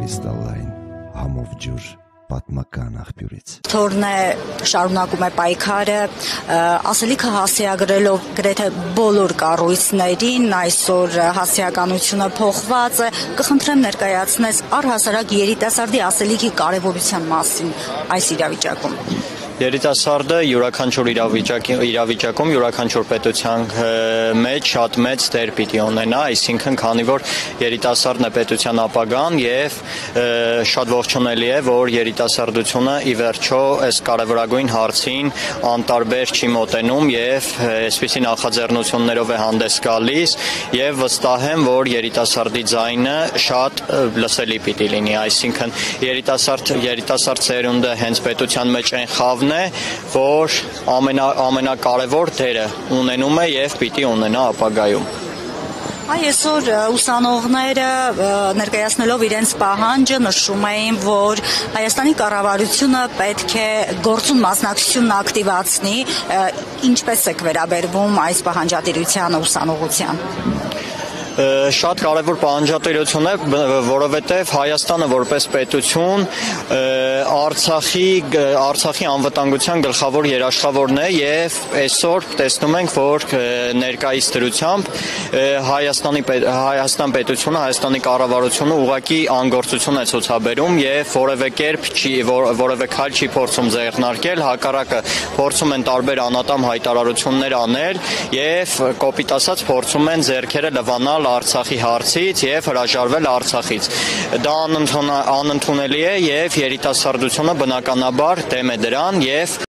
կրիստալային համով ջուր պատմական աղբյուրից։ Թորն է շարունակում է պայքարը, ասելիքը հասցեագրելով գրեթե բոլոր կառույցներին, այսօր հասցեականությունը փոխված է, կխնդրեմ ներկայացնես առհասարակ երիտասարդի ասելիքի կարևորության մասին այս իրավիճակում։ Երիտասարդը յուրաքանչյուր իրավիճակում յուրաքանչյուր պետության մեջ շատ մեծ դեր պիտի ունենա, այսինքն քանի որ երիտասարդն է պետության ապագան եւ շատ ողջունելի է, որ երիտասարդությունը ի վերջո այս կարևորագույն հարցին անտարբեր չի մոտենում եւ այսպիսի նախաձեռնություններով է հանդես գալիս եւ վստահ եմ, որ երիտասարդի ձայնը շատ լսելի պիտի լինի, այսինքն երիտասարդ ծերունդը հենց պետության մեջ այն խավն է, որ ամենակարևոր դերը ունենում է եւ պիտի ունենա ապագայում։ Այսօր ուսանողները ներկայացնելով իրենց պահանջը նշում էին, որ Հայաստանի կառավարությունը պետք է գործուն մասնակցությունն ակտիվացնի, ինչպես եք վերաբերվում այս պահանջատիրությանը ուսանողության։ Շատ կարևոր պահանջատիրություն է, որովհետև Հայաստանը որպես պետություն Արցախի անվտանգության գլխավոր երաշխավորն է եւ այսօր տեսնում ենք, որ ներկայիս դրությամբ Հայաստան պետությունը, Հայաստանի կառավարությունը ուղղակի անգործություն է ցուցաբերում եւ որևէ քայլ չի փորձում ձեռնարկել, հակառակը փորձում են տարբեր անատամ հայտարարություններ անել եւ կոպիտ ասած փորձում են ձեռքերը լվանալ Արցախի հարցից եւ հրաժարվել Արցախից։ Դա անընդունելի է եւ երիտասարդությունը բնականաբար դեմ է դրան եւ